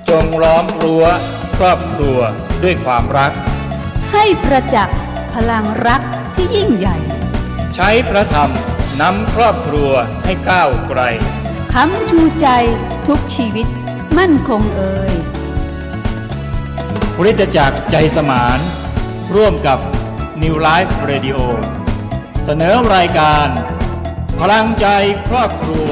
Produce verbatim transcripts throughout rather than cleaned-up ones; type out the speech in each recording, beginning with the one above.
จงล้อมรั้วครอบครัวด้วยความรักให้ประจักษ์พลังรักที่ยิ่งใหญ่ใช้พระธรรมนำครอบครัวให้ก้าวไกลค้ำชูใจทุกชีวิตมั่นคงเอ่ยคริสตจักรใจสมานร่วมกับ New Life Radio เสนอรายการพลังใจครอบครัว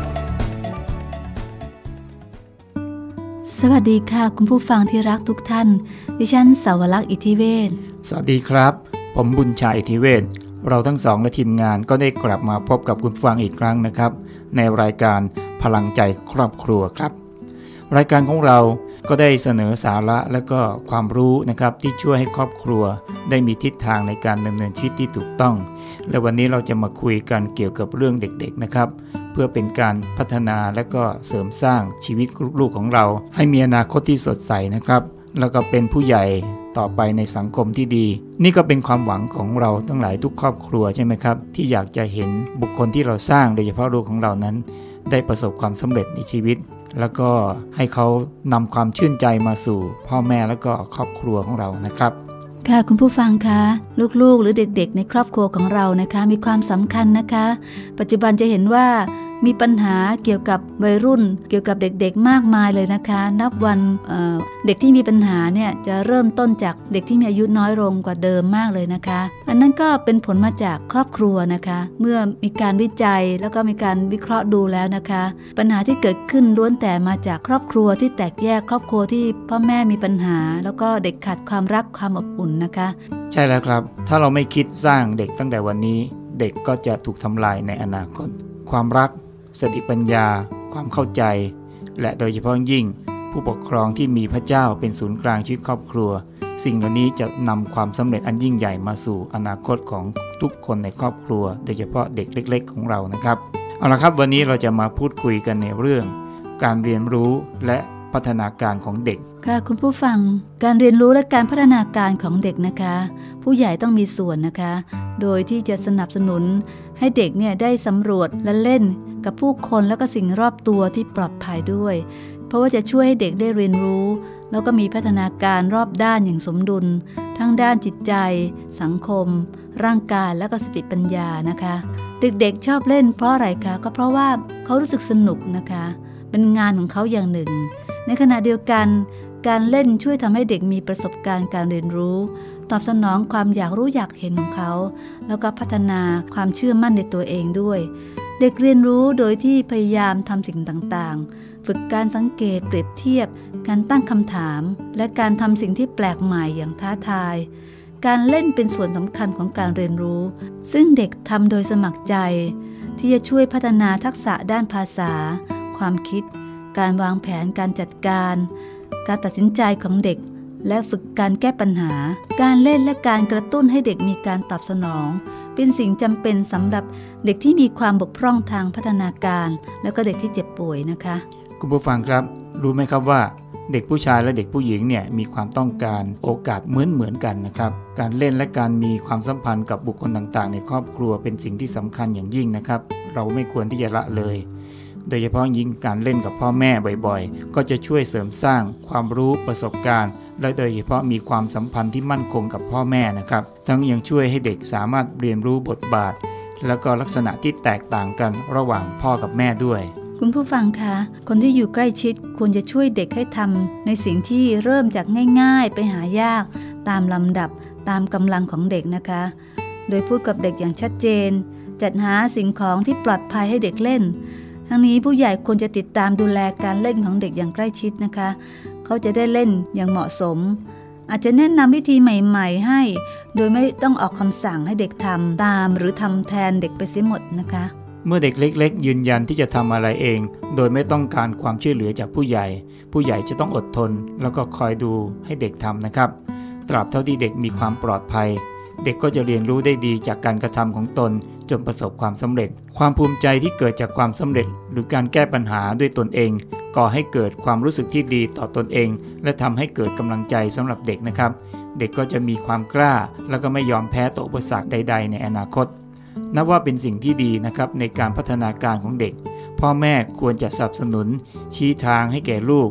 สวัสดีค่ะคุณผู้ฟังที่รักทุกท่านดิฉันสาวลักษณ์อิทธิเวชสวัสดีครับผมบุญชัยอิทธิเวชเราทั้งสองและทีมงานก็ได้กลับมาพบกับคุณฟังอีกครั้งนะครับในรายการพลังใจครอบครัวครับรายการของเราก็ได้เสนอสาระและก็ความรู้นะครับที่ช่วยให้ครอบครัวได้มีทิศทางในการดำเนินชีวิตที่ถูกต้องและวันนี้เราจะมาคุยกันเกี่ยวกับเรื่องเด็กๆนะครับเพื่อเป็นการพัฒนาและก็เสริมสร้างชีวิตลูกของเราให้มีอนาคตที่สดใสนะครับแล้วก็เป็นผู้ใหญ่ต่อไปในสังคมที่ดีนี่ก็เป็นความหวังของเราทั้งหลายทุกครอบครัวใช่ไหมครับที่อยากจะเห็นบุคคลที่เราสร้างโดยเฉพาะลูกของเรานั้นได้ประสบความสำเร็จในชีวิตแล้วก็ให้เขานำความชื่นใจมาสู่พ่อแม่แล้วก็ครอบครัวของเรานะครับค่ะคุณผู้ฟังคะลูกๆหรือเด็กๆในครอบครัวของเรานะคะมีความสำคัญนะคะปัจจุบันจะเห็นว่ามีปัญหาเกี่ยวกับวัยรุ่นเกี่ยวกับเด็กๆมากมายเลยนะคะนับวันเอ่อเด็กที่มีปัญหาเนี่ยจะเริ่มต้นจากเด็กที่มีอายุน้อยลงกว่าเดิมมากเลยนะคะอันนั้นก็เป็นผลมาจากครอบครัวนะคะเมื่อมีการวิจัยแล้วก็มีการวิเคราะห์ดูแล้วนะคะปัญหาที่เกิดขึ้นล้วนแต่มาจากครอบครัวที่แตกแยกครอบครัวที่พ่อแม่มีปัญหาแล้วก็เด็กขาดความรักความอบอุ่นนะคะใช่แล้วครับถ้าเราไม่คิดสร้างเด็กตั้งแต่วันนี้เด็กก็จะถูกทำลายในอนาคตความรักสติปัญญาความเข้าใจและโดยเฉพาะยิ่งผู้ปกครองที่มีพระเจ้าเป็นศูนย์กลางชีวิตครอบครัวสิ่งเหล่านี้จะนำความสำเร็จอันยิ่งใหญ่มาสู่อนาคตของทุกคนในครอบครัวโดยเฉพาะเด็กเล็กๆของเรานะครับเอาละครับวันนี้เราจะมาพูดคุยกันในเรื่องการเรียนรู้และพัฒนาการของเด็กค่ะคุณผู้ฟังการเรียนรู้และการพัฒนาการของเด็กนะคะผู้ใหญ่ต้องมีส่วนนะคะโดยที่จะสนับสนุนให้เด็กเนี่ยได้สำรวจและเล่นกับผู้คนและก็สิ่งรอบตัวที่ปลอดภัยด้วยเพราะว่าจะช่วยให้เด็กได้เรียนรู้แล้วก็มีพัฒนาการรอบด้านอย่างสมดุลทั้งด้านจิตใจสังคมร่างกายและก็สติปัญญานะคะเด็กๆชอบเล่นเพราะอะไรคะก็เพราะว่าเขารู้สึกสนุกนะคะเป็นงานของเขาอย่างหนึ่งในขณะเดียวกันการเล่นช่วยทำให้เด็กมีประสบการณ์การเรียนรู้ตอบสนองความอยากรู้อยากเห็นของเขาแล้วก็พัฒนาความเชื่อมั่นในตัวเองด้วยเด็กเรียนรู้โดยที่พยายามทำสิ่งต่างๆฝึกการสังเกตเปรียบเทียบการตั้งคำถามและการทำสิ่งที่แปลกใหม่อย่างท้าทายการเล่นเป็นส่วนสำคัญของการเรียนรู้ซึ่งเด็กทำโดยสมัครใจที่จะช่วยพัฒนาทักษะด้านภาษาความคิดการวางแผนการจัดการการตัดสินใจของเด็กและฝึกการแก้ปัญหาการเล่นและการกระตุ้นให้เด็กมีการตอบสนองเป็นสิ่งจำเป็นสำหรับเด็กที่มีความบกพร่องทางพัฒนาการแล้วก็เด็กที่เจ็บป่วยนะคะคุณผู้ฟังครับรู้ไหมครับว่าเด็กผู้ชายและเด็กผู้หญิงเนี่ยมีความต้องการโอกาสเหมือนเหมือนกันนะครับการเล่นและการมีความสัมพันธ์กับบุคคลต่างๆในครอบครัวเป็นสิ่งที่สำคัญอย่างยิ่งนะครับเราไม่ควรที่จะละเลยโดยเฉพาะยิ่งการเล่นกับพ่อแม่บ่อยๆก็จะช่วยเสริมสร้างความรู้ประสบการณ์และโดยเฉพาะมีความสัมพันธ์ที่มั่นคงกับพ่อแม่นะครับทั้งยังช่วยให้เด็กสามารถเรียนรู้บทบาทแล้วก็ลักษณะที่แตกต่างกันระหว่างพ่อกับแม่ด้วยคุณผู้ฟังคะคนที่อยู่ใกล้ชิดควรจะช่วยเด็กให้ทำในสิ่งที่เริ่มจากง่ายๆไปหายากตามลำดับตามกำลังของเด็กนะคะโดยพูดกับเด็กอย่างชัดเจนจัดหาสิ่งของที่ปลอดภัยให้เด็กเล่นทั้งนี้ผู้ใหญ่ควรจะติดตามดูแลการเล่นของเด็กอย่างใกล้ชิดนะคะเขาจะได้เล่นอย่างเหมาะสมอาจจะแนะนำวิธีใหม่ๆให้โดยไม่ต้องออกคำสั่งให้เด็กทำตามหรือทำแทนเด็กไปเสียหมดนะคะเมื่อเด็กเล็กๆยืนยันที่จะทำอะไรเองโดยไม่ต้องการความช่วยเหลือจากผู้ใหญ่ผู้ใหญ่จะต้องอดทนแล้วก็คอยดูให้เด็กทำนะครับตราบเท่าที่เด็กมีความปลอดภัยเด็กก็จะเรียนรู้ได้ดีจากการกระทำของตนจนประสบความสำเร็จความภูมิใจที่เกิดจากความสำเร็จหรือการแก้ปัญหาด้วยตนเองก่อให้เกิดความรู้สึกที่ดีต่อตนเองและทำให้เกิดกำลังใจสำหรับเด็กนะครับเด็กก็จะมีความกล้าแล้วก็ไม่ยอมแพ้ต่ออุปสรรคใดๆในอนาคตนับว่าเป็นสิ่งที่ดีนะครับในการพัฒนาการของเด็กพ่อแม่ควรจะสนับสนุนชี้ทางให้แก่ลูก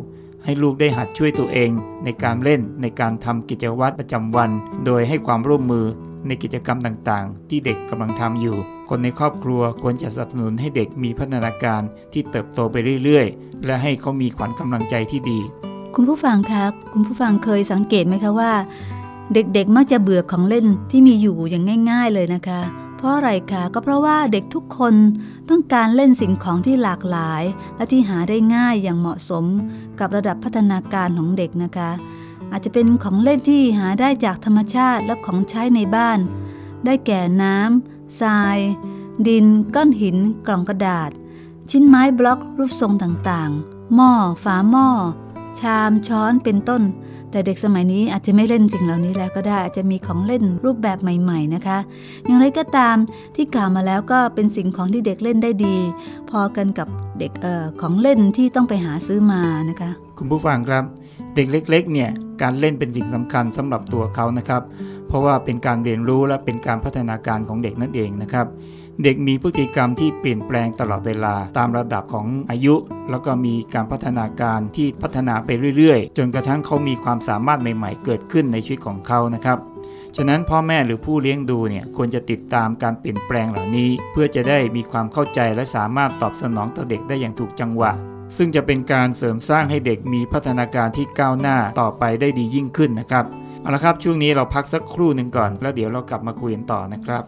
ให้ลูกได้หัดช่วยตัวเองในการเล่นในการทำกิจวัตรประจำวันโดยให้ความร่วมมือในกิจกรรมต่างๆที่เด็กกำลังทำอยู่คนในครอบครัวควรจะสนับสนุนให้เด็กมีพัฒนาการที่เติบโตไปเรื่อยๆและให้เขามีขวัญกำลังใจที่ดีคุณผู้ฟังครับคุณผู้ฟังเคยสังเกตไหมคะว่าเด็กๆมักจะเบื่อของเล่นที่มีอยู่อย่างง่ายๆเลยนะคะเพราะอะไรคะก็เพราะว่าเด็กทุกคนต้องการเล่นสิ่งของที่หลากหลายและที่หาได้ง่ายอย่างเหมาะสมกับระดับพัฒนาการของเด็กนะคะอาจจะเป็นของเล่นที่หาได้จากธรรมชาติและของใช้ในบ้านได้แก่น้ำทรายดินก้อนหินกล่องกระดาษชิ้นไม้บล็อกรูปทรงต่างๆหม้อฝาหม้อชามช้อนเป็นต้นแต่เด็กสมัยนี้อาจจะไม่เล่นสิ่งเหล่านี้แล้วก็ได้อาจจะมีของเล่นรูปแบบใหม่ๆนะคะอย่างไรก็ตามที่กล่าวมาแล้วก็เป็นสิ่งของที่เด็กเล่นได้ดีพอกันกับเด็กเอ่อของเล่นที่ต้องไปหาซื้อมานะคะคุณผู้ฟังครับเด็กเล็กๆเนี่ยการเล่นเป็นสิ่งสำคัญสำหรับตัวเขานะครับเพราะว่าเป็นการเรียนรู้และเป็นการพัฒนาการของเด็กนั่นเองนะครับเด็กมีพฤติกรรมที่เปลี่ยนแปลงตลอดเวลาตามระดับของอายุแล้วก็มีการพัฒนาการที่พัฒนาไปเรื่อยๆจนกระทั่งเขามีความสามารถใหม่ๆเกิดขึ้นในชีวิตของเขานะครับฉะนั้นพ่อแม่หรือผู้เลี้ยงดูเนี่ยควรจะติดตามการเปลี่ยนแปลงเหล่านี้เพื่อจะได้มีความเข้าใจและสามารถตอบสนองต่อเด็กได้อย่างถูกจังหวะซึ่งจะเป็นการเสริมสร้างให้เด็กมีพัฒนาการที่ก้าวหน้าต่อไปได้ดียิ่งขึ้นนะครับเอาละครับช่วงนี้เราพักสักครู่หนึ่งก่อนแล้วเดี๋ยวเรากลับมาคุยกันต่อนะครับ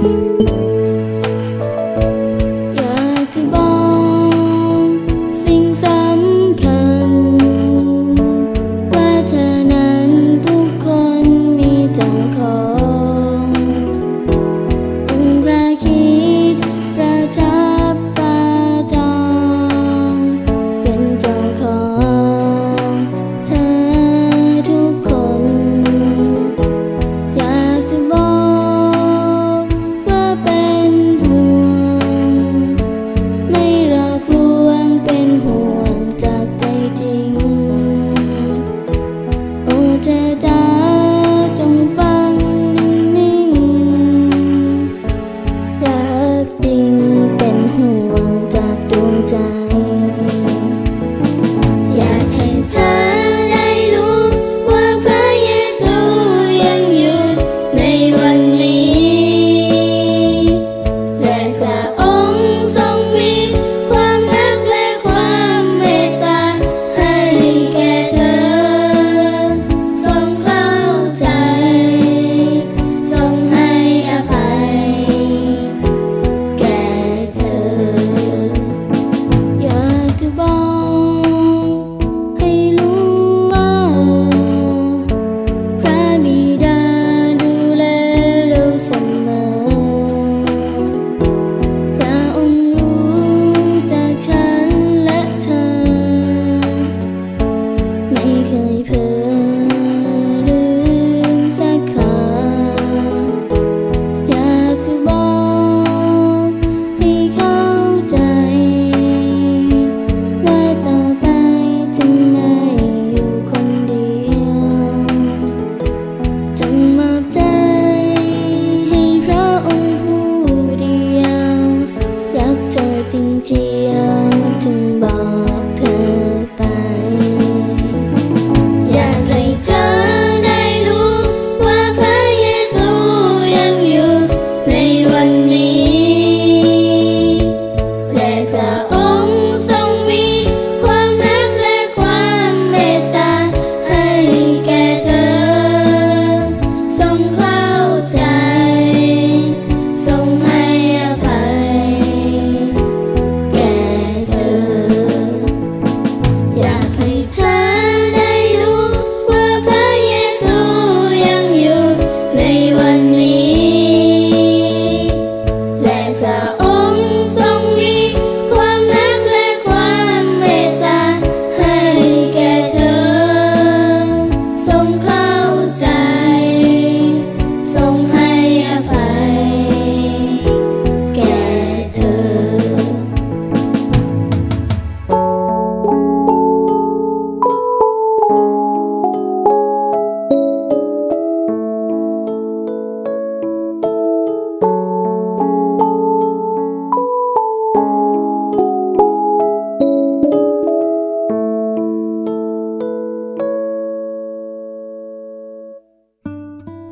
สิ่ง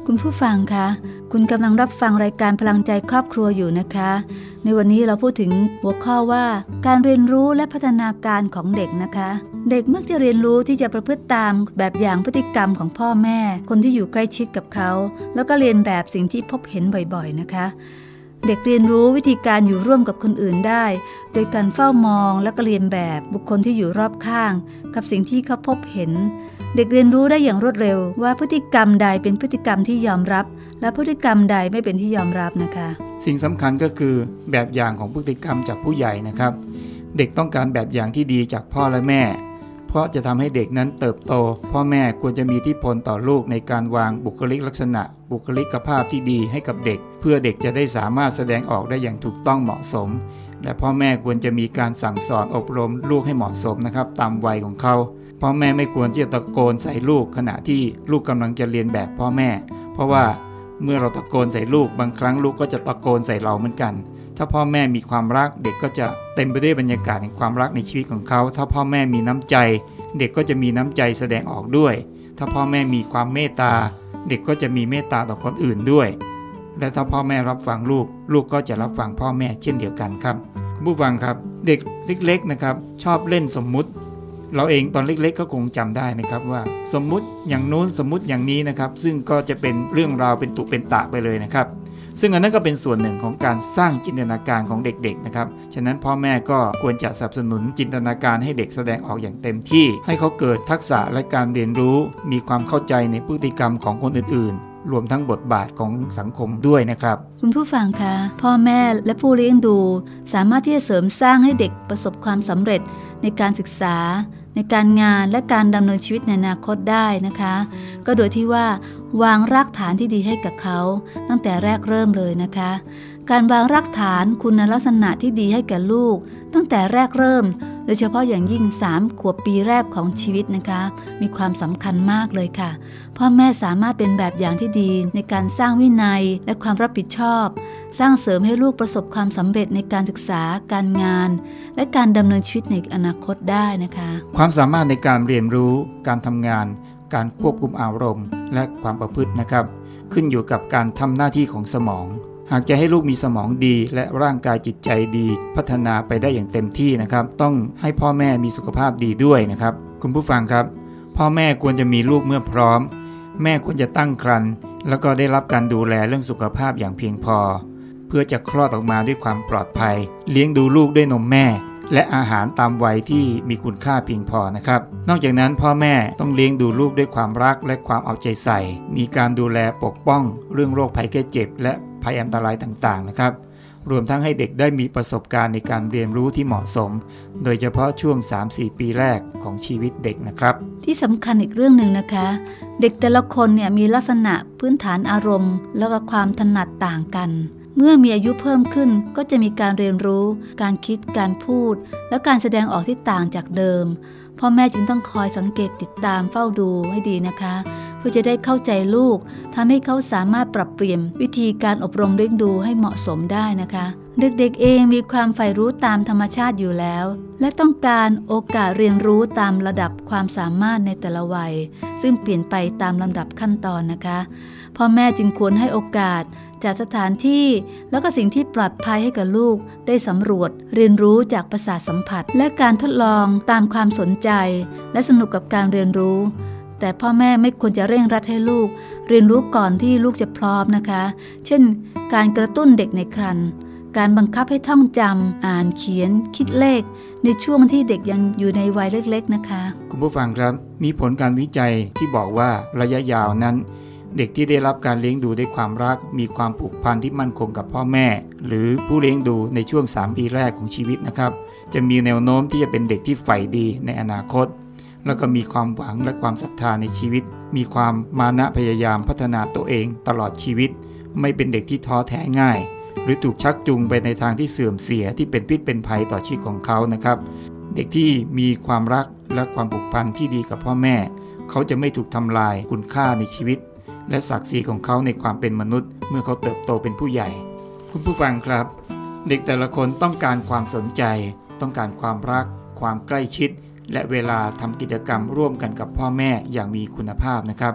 คุณผู้ฟังคะคุณกำลังรับฟังรายการพลังใจครอบครัวอยู่นะคะในวันนี้เราพูดถึงหัวข้อว่าการเรียนรู้และพัฒนาการของเด็กนะคะเด็กมักจะเรียนรู้ที่จะประพฤติตามแบบอย่างพฤติกรรมของพ่อแม่คนที่อยู่ใกล้ชิดกับเขาแล้วก็เรียนแบบสิ่งที่พบเห็นบ่อยๆนะคะเด็กเรียนรู้วิธีการอยู่ร่วมกับคนอื่นได้โดยการเฝ้ามองและก็เรียนแบบบุคคลที่อยู่รอบข้างกับสิ่งที่เขาพบเห็นเด็กเรียนรู้ได้อย่างรวดเร็วว่าพฤติกรรมใดเป็นพฤติกรรมที่ยอมรับและพฤติกรรมใดไม่เป็นที่ยอมรับนะคะสิ่งสำคัญก็คือแบบอย่างของพฤติกรรมจากผู้ใหญ่นะครับเด็กต้องการแบบอย่างที่ดีจากพ่อและแม่เพราะจะทำให้เด็กนั้นเติบโตพ่อแม่ควรจะมีอิทธิพลต่อลูกในการวางบุคลิกลักษณะบุคลิกภาพที่ดีให้กับเด็กเพื่อเด็กจะได้สามารถแสดงออกได้อย่างถูกต้องเหมาะสมและพ่อแม่ควรจะมีการสั่งสอนอบรมลูกให้เหมาะสมนะครับตามวัยของเขาพ่อแม่ไม่ควรที่จะตะโกนใส่ลูกขณะที่ลูกกำลังจะเรียนแบบพ่อแม่เพราะว่าเมื่อเราตะโกนใส่ลูกบางครั้งลูกก็จะตะโกนใส่เราเหมือนกันถ้าพ่อแม่มีความรักเด็กก็จะเต็มไปด้วยบรรยากาศแห่งความรักในชีวิตของเขาถ้าพ่อแม่มีน้ำใจเด็กก็จะมีน้ำใจแสดงออกด้วยถ้าพ่อแม่มีความเมตตาเด็กก็จะมีเมตตาต่อคนอื่นด้วยและถ้าพ่อแม่รับฟังลูกลูกก็จะรับฟังพ่อแม่เช่นเดียวกันครับคุณผู้ฟังครับเด็กเล็กๆนะครับชอบเล่นสมมุติเราเองตอนเล็กๆก็คงจำได้นะครับว่าสมมุติอย่างนู้นสมมุติอย่างนี้นะครับซึ่งก็จะเป็นเรื่องราวเป็นตุเป็นตะไปเลยนะครับซึ่งอันนั้นก็เป็นส่วนหนึ่งของการสร้างจินตนาการของเด็กๆนะครับฉะนั้นพ่อแม่ก็ควรจะสนับสนุนจินตนาการให้เด็กแสดงออกอย่างเต็มที่ให้เขาเกิดทักษะและการเรียนรู้มีความเข้าใจในพฤติกรรมของคนอื่นๆรวมทั้งบทบาทของสังคมด้วยนะครับคุณผู้ฟังคะพ่อแม่และผู้เลี้ยงดูสามารถที่จะเสริมสร้างให้เด็กประสบความสำเร็จในการศึกษาในการงานและการดำเนินชีวิตในอนาคตได้นะคะก็โดยที่ว่าวางรากฐานที่ดีให้กับเขาตั้งแต่แรกเริ่มเลยนะคะการวางรากฐานคุณลักษณะที่ดีให้แก่ลูกตั้งแต่แรกเริ่มโดยเฉพาะอย่างยิ่งสามขวบปีแรกของชีวิตนะคะมีความสำคัญมากเลยค่ะพ่อแม่สามารถเป็นแบบอย่างที่ดีในการสร้างวินัยและความรับผิดชอบสร้างเสริมให้ลูกประสบความสำเร็จในการศึกษาการงานและการดำเนินชีวิตในอนาคตได้นะคะความสามารถในการเรียนรู้การทำงานการควบคุมอารมณ์และความประพฤตินะครับขึ้นอยู่กับการทำหน้าที่ของสมองหากจะให้ลูกมีสมองดีและร่างกายจิตใจดีพัฒนาไปได้อย่างเต็มที่นะครับต้องให้พ่อแม่มีสุขภาพดีด้วยนะครับคุณผู้ฟังครับพ่อแม่ควรจะมีลูกเมื่อพร้อมแม่ควรจะตั้งครรภ์แล้วก็ได้รับการดูแลเรื่องสุขภาพอย่างเพียงพอเพื่อจะคลอดออกมาด้วยความปลอดภัยเลี้ยงดูลูกด้วยนมแม่และอาหารตามวัยที่มีคุณค่าเพียงพอนะครับนอกจากนั้นพ่อแม่ต้องเลี้ยงดูลูกด้วยความรักและความเอาใจใส่มีการดูแลปกป้องเรื่องโรคภัยแค่เจ็บและภัยอันตรายต่างๆนะครับรวมทั้งให้เด็กได้มีประสบการณ์ในการเรียนรู้ที่เหมาะสมโดยเฉพาะช่วง สามถึงสี่ ปีแรกของชีวิตเด็กนะครับที่สำคัญอีกเรื่องหนึ่งนะคะเด็กแต่ละคนเนี่ยมีลักษณะพื้นฐานอารมณ์และก็ความถนัดต่างกันเมื่อมีอายุเพิ่มขึ้นก็จะมีการเรียนรู้การคิดการพูดและการแสดงออกที่ต่างจากเดิมพ่อแม่จึงต้องคอยสังเกตติดตามเฝ้าดูให้ดีนะคะเพื่อจะได้เข้าใจลูกทำให้เขาสามารถปรับเปลี่ยนวิธีการอบรมเลี้ยงดูให้เหมาะสมได้นะคะเด็กๆเองมีความใฝ่รู้ตามธรรมชาติอยู่แล้วและต้องการโอกาสเรียนรู้ตามระดับความสามารถในแต่ละวัยซึ่งเปลี่ยนไปตามลำดับขั้นตอนนะคะพ่อแม่จึงควรให้โอกาสจัดสถานที่แล้วก็สิ่งที่ปลอดภัยให้กับลูกได้สำรวจเรียนรู้จากประสาทสัมผัสและการทดลองตามความสนใจและสนุกกับการเรียนรู้แต่พ่อแม่ไม่ควรจะเร่งรัดให้ลูกเรียนรู้ก่อนที่ลูกจะพร้อมนะคะเช่นการกระตุ้นเด็กในครรภ์การบังคับให้ท่องจำอ่านเขียนคิดเลขในช่วงที่เด็กยังอยู่ในวัยเล็กๆนะคะคุณผู้ฟังครับมีผลการวิจัยที่บอกว่าระยะยาวนั้นเด็กที่ได้รับการเลี้ยงดูด้วยความรักมีความผูกพันที่มั่นคงกับพ่อแม่หรือผู้เลี้ยงดูในช่วงสามปีแรกของชีวิตนะครับจะมีแนวโน้มที่จะเป็นเด็กที่ใฝ่ดีในอนาคตแล้วก็มีความหวังและความศรัทธาในชีวิตมีความมานะพยายามพัฒนาตัวเองตลอดชีวิตไม่เป็นเด็กที่ท้อแท้ง่ายหรือถูกชักจูงไปในทางที่เสื่อมเสียที่เป็นพิษเป็นภัยต่อชีวิตของเขานะครับเด็กที่มีความรักและความผูกพันที่ดีกับพ่อแม่เขาจะไม่ถูกทำลายคุณค่าในชีวิตและศักดิ์ศรีของเขาในความเป็นมนุษย์เมื่อเขาเติบโตเป็นผู้ใหญ่คุณผู้ฟังครับเด็กแต่ละคนต้องการความสนใจต้องการความรักความใกล้ชิดและเวลาทำกิจกรรมร่วมกันกับพ่อแม่อย่างมีคุณภาพนะครับ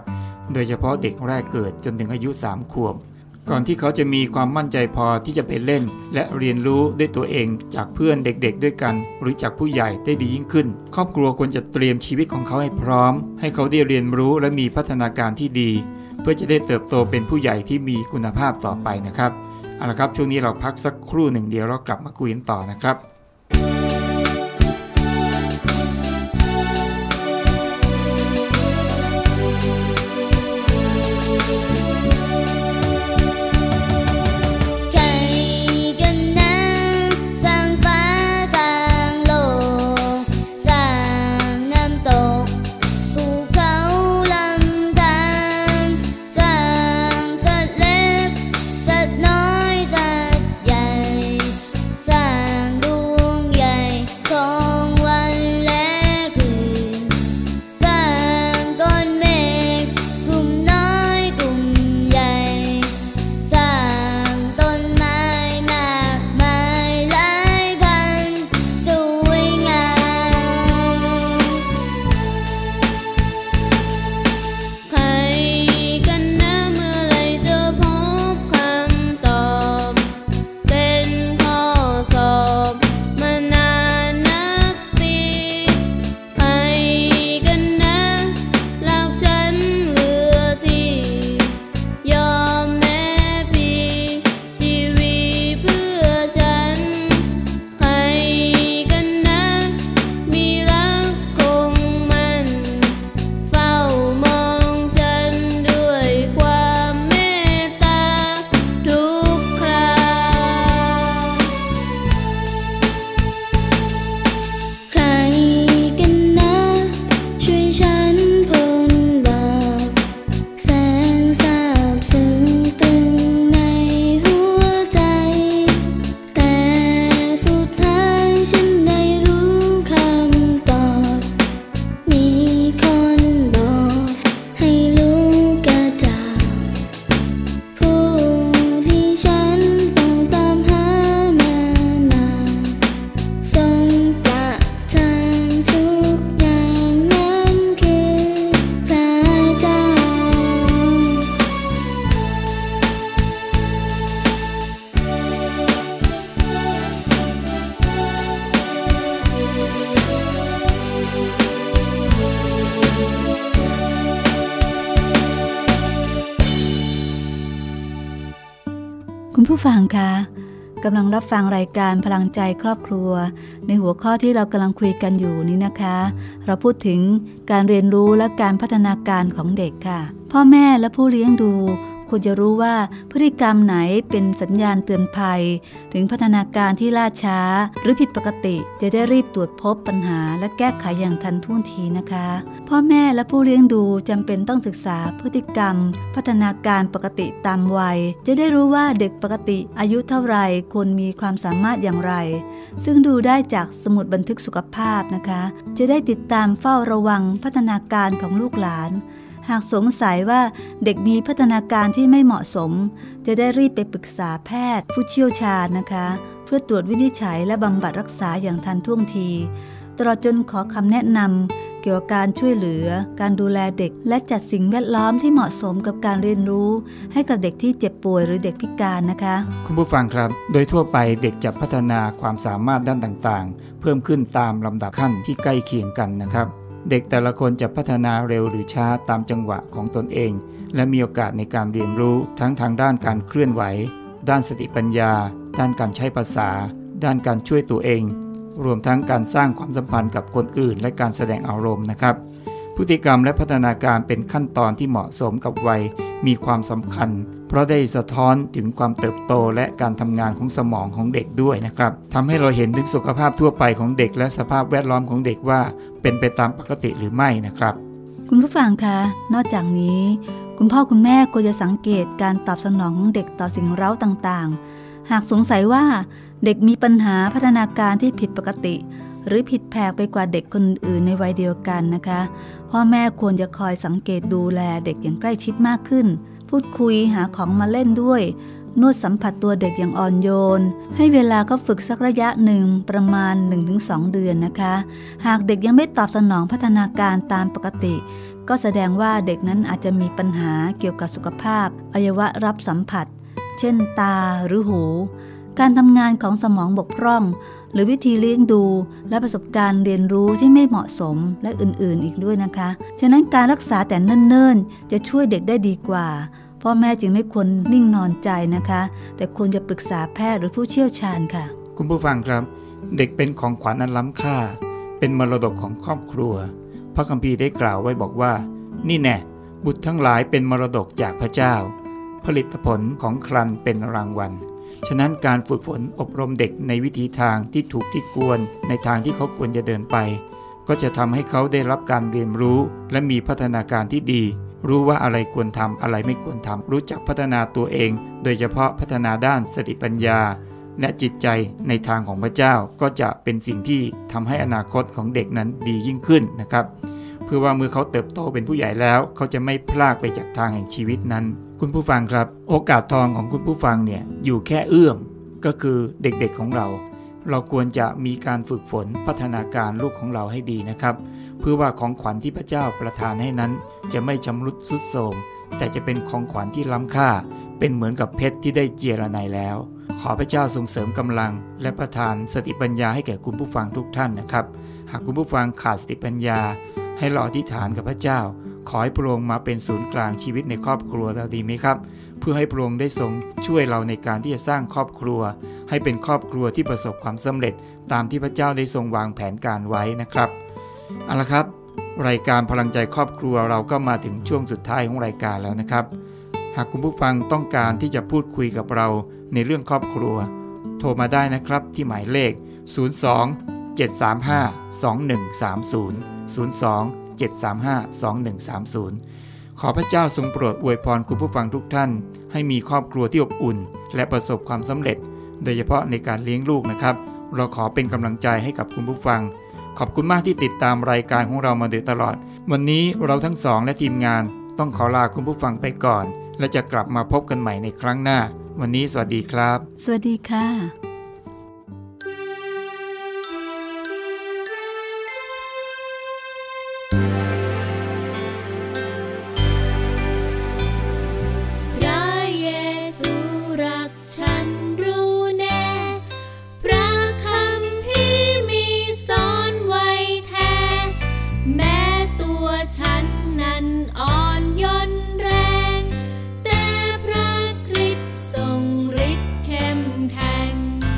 โดยเฉพาะเด็กแรกเกิดจนถึงอายุสามขวบก่อนที่เขาจะมีความมั่นใจพอที่จะไปเล่นและเรียนรู้ด้วยตัวเองจากเพื่อนเด็กๆด้วยกันหรือจากผู้ใหญ่ได้ดียิ่งขึ้นครอบครัวควรจะเตรียมชีวิตของเขาให้พร้อมให้เขาได้เรียนรู้และมีพัฒนาการที่ดีเพื่อจะได้เติบโตเป็นผู้ใหญ่ที่มีคุณภาพต่อไปนะครับเอาละครับช่วงนี้เราพักสักครู่หนึ่งเดียวเรากลับมาคุยกันต่อนะครับคุณผู้ฟังคะกำลังรับฟังรายการพลังใจครอบครัวในหัวข้อที่เรากำลังคุยกันอยู่นี้นะคะเราพูดถึงการเรียนรู้และการพัฒนาการของเด็กค่ะพ่อแม่และผู้เลี้ยงดูควรจะรู้ว่าพฤติกรรมไหนเป็นสัญญาณเตือนภัยถึงพัฒนาการที่ล่าช้าหรือผิดปกติจะได้รีบตรวจพบปัญหาและแก้ไขอย่างทันท่วงทีนะคะพ่อแม่และผู้เลี้ยงดูจำเป็นต้องศึกษาพฤติกรรมพัฒนาการปกติตามวัยจะได้รู้ว่าเด็กปกติอายุเท่าไรควรมีความสามารถอย่างไรซึ่งดูได้จากสมุดบันทึกสุขภาพนะคะจะได้ติดตามเฝ้าระวังพัฒนาการของลูกหลานหากสงสัยว่าเด็กมีพัฒนาการที่ไม่เหมาะสมจะได้รีบไปปรึกษาแพทย์ผู้เชี่ยวชาญนะคะเพื่อตรวจวินิจฉัยและบำบัดรักษาอย่างทันท่วงทีตลอดจนขอคำแนะนำเกี่ยวกับการช่วยเหลือการดูแลเด็กและจัดสิ่งแวดล้อมที่เหมาะสมกับการเรียนรู้ให้กับเด็กที่เจ็บป่วยหรือเด็กพิการนะคะคุณผู้ฟังครับโดยทั่วไปเด็กจะพัฒนาความสามารถด้านต่างๆเพิ่มขึ้นตามลำดับขั้นที่ใกล้เคียงกันนะครับเด็กแต่ละคนจะพัฒนาเร็วหรือช้าตามจังหวะของตนเองและมีโอกาสในการเรียนรู้ทั้งทางด้านการเคลื่อนไหวด้านสติปัญญาด้านการใช้ภาษาด้านการช่วยตัวเองรวมทั้งการสร้างความสัมพันธ์กับคนอื่นและการแสดงอารมณ์นะครับพฤติกรรมและพัฒนาการเป็นขั้นตอนที่เหมาะสมกับวัยมีความสำคัญเพราะได้สะท้อนถึงความเติบโตและการทำงานของสมองของเด็กด้วยนะครับทำให้เราเห็นถึงสุขภาพทั่วไปของเด็กและสภาพแวดล้อมของเด็กว่าเป็นไปตามปกติหรือไม่นะครับคุณผู้ฟังคะนอกจากนี้คุณพ่อคุณแม่ควรจะสังเกตการตอบสนองของเด็กต่อสิ่งเร้าต่างๆหากสงสัยว่าเด็กมีปัญหาพัฒนาการที่ผิดปกติหรือผิดแผกไปกว่าเด็กคนอื่นในวัยเดียวกันนะคะพ่อแม่ควรจะคอยสังเกตดูแลเด็กอย่างใกล้ชิดมากขึ้นพูดคุยหาของมาเล่นด้วยนวดสัมผัสตัวเด็กอย่างอ่อนโยนให้เวลาก็ฝึกสักระยะหนึ่งประมาณ หนึ่งถึงสอง เดือนนะคะหากเด็กยังไม่ตอบสนองพัฒนาการตามปกติก็แสดงว่าเด็กนั้นอาจจะมีปัญหาเกี่ยวกับสุขภาพอวัยวะรับสัมผัสเช่นตาหรือหูการทำงานของสมองบกพร่องหรือวิธีเลี้ยงดูและประสบการณ์เรียนรู้ที่ไม่เหมาะสมและอื่นๆอีกด้วยนะคะฉะนั้นการรักษาแต่เนิ่นๆจะช่วยเด็กได้ดีกว่าพ่อแม่จึงไม่ควรนิ่งนอนใจนะคะแต่ควรจะปรึกษาแพทย์หรือผู้เชี่ยวชาญค่ะคุณผู้ฟังครับเด็กเป็นของขวัญอันล้ำค่าเป็นมรดกของครอบครัวพระคัมภีร์ได้กล่าวไว้บอกว่านี่แน่บุตรทั้งหลายเป็นมรดกจากพระเจ้าผลิตผลของครันเป็นรางวัลฉะนั้นการฝึกฝนอบรมเด็กในวิถีทางที่ถูกที่ควรในทางที่เขาควรจะเดินไปก็จะทำให้เขาได้รับการเรียนรู้และมีพัฒนาการที่ดีรู้ว่าอะไรควรทำอะไรไม่ควรทำรู้จักพัฒนาตัวเองโดยเฉพาะพัฒนาด้านสติปัญญาและจิตใจในทางของพระเจ้าก็จะเป็นสิ่งที่ทำให้อนาคตของเด็กนั้นดียิ่งขึ้นนะครับเพื่อว่าเมื่อเขาเติบโตเป็นผู้ใหญ่แล้วเขาจะไม่พลากไปจากทางแห่งชีวิตนั้นคุณผู้ฟังครับโอกาสทองของคุณผู้ฟังเนี่ยอยู่แค่เอื้อมก็คือเด็กๆของเราเราควรจะมีการฝึกฝนพัฒนาการลูกของเราให้ดีนะครับเพื่อว่าของขวัญที่พระเจ้าประทานให้นั้นจะไม่ชำรุดทรุดโทรมแต่จะเป็นของขวัญที่ล้ำค่าเป็นเหมือนกับเพชรที่ได้เจียระไนแล้วขอพระเจ้าทรงเสริมกำลังและประทานสติปัญญาให้แก่คุณผู้ฟังทุกท่านนะครับหากคุณผู้ฟังขาดสติปัญญาให้เราอธิษฐานกับพระเจ้าขอให้พระองค์มาเป็นศูนย์กลางชีวิตในครอบครัวเราดีไหมครับเพื่อให้พระองค์ได้ทรงช่วยเราในการที่จะสร้างครอบครัวให้เป็นครอบครัวที่ประสบความสำเร็จตามที่พระเจ้าได้ทรงวางแผนการไว้นะครับเอาละครับรายการพลังใจครอบครัวเราก็มาถึงช่วงสุดท้ายของรายการแล้วนะครับหากคุณผู้ฟังต้องการที่จะพูดคุยกับเราในเรื่องครอบครัวโทรมาได้นะครับที่หมายเลขศูนย์ สอง เจ็ด สาม ห้า สอง หนึ่ง สาม ศูนย์ ศูนย์ สอง เจ็ด สาม ห้า สอง หนึ่ง สาม ศูนย์ขอพระเจ้าทรงโปรดอวยพรคุณผู้ฟังทุกท่านให้มีครอบครัวที่อบอุ่นและประสบความสำเร็จโดยเฉพาะในการเลี้ยงลูกนะครับเราขอเป็นกำลังใจให้กับคุณผู้ฟังขอบคุณมากที่ติดตามรายการของเรามาโดยตลอดวันนี้เราทั้งสองและทีมงานต้องขอลาคุณผู้ฟังไปก่อนและจะกลับมาพบกันใหม่ในครั้งหน้าวันนี้สวัสดีครับสวัสดีค่ะทรงฤทธิ์เข้มแข็ง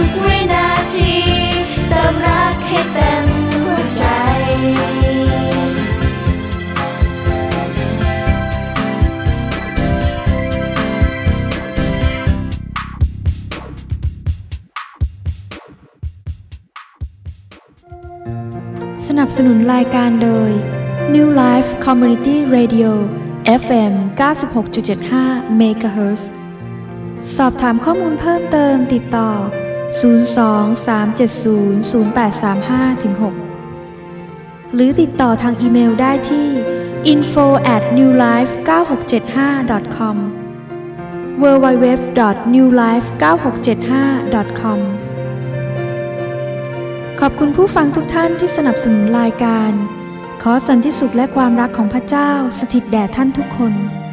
กวินาทีเติมรักให้เต็มหัวใจสนับสนุนรายการโดย New Life Community Radio เอฟ เอ็ม เก้าสิบหกจุดเจ็ดห้า เมกะเฮิรตซ์ สอบถามข้อมูลเพิ่มเติมติดต่อ ศูนย์ สอง สาม เจ็ด ศูนย์ ศูนย์ แปด สาม ห้า หก หรือติดต่อทางอีเมลได้ที่ อินโฟ แอท นิวไลฟ์ เก้าหกเจ็ดห้า ดอท คอม ดับเบิลยู ดับเบิลยู ดับเบิลยู ดอท นิวไลฟ์ เก้าหกเจ็ดห้า ดอท คอม ขอบคุณผู้ฟังทุกท่านที่สนับสนุนรายการ ขอสันติสุขและความรักของพระเจ้าสถิตแด่ท่านทุกคน